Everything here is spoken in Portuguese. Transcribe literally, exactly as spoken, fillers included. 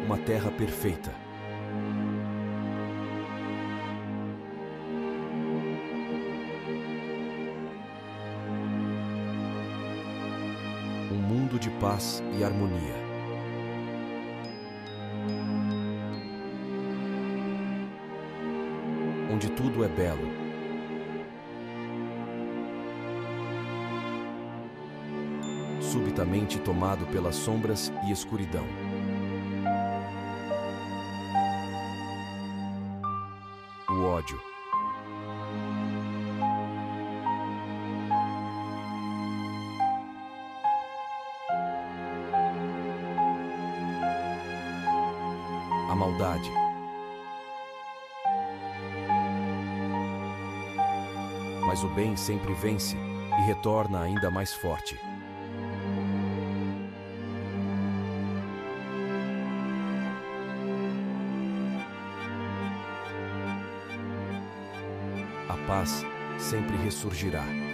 uma terra perfeita. Um mundo de paz e harmonia. Onde tudo é belo. Subitamente tomado pelas sombras e escuridão. O ódio. A maldade. Mas o bem sempre vence e retorna ainda mais forte. A paz sempre ressurgirá.